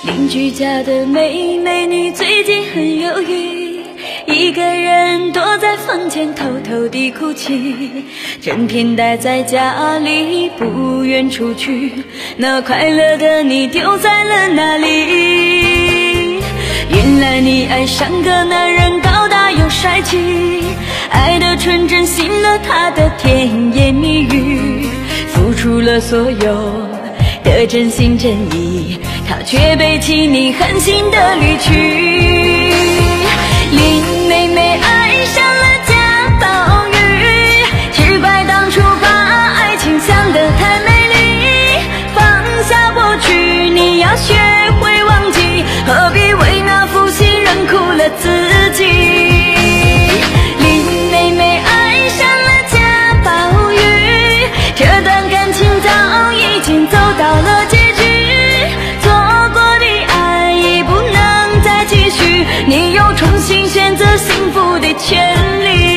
邻居家的妹妹，你最近很忧郁，一个人躲在房间偷偷地哭泣，整天待在家里不愿出去，那快乐的你丢在了哪里？原来你爱上个男人，高大又帅气，爱的纯真，信了他的甜言蜜语，付出了所有的真心真意，他却背弃你狠心的离去。林妹妹爱上了贾宝玉，只怪当初把爱情想得太美丽，放下过去你要学会忘记，何必为那负心人苦了自己。林妹妹爱上了贾宝玉，这段感情早已经走到了结局，你有重新选择幸福的权利。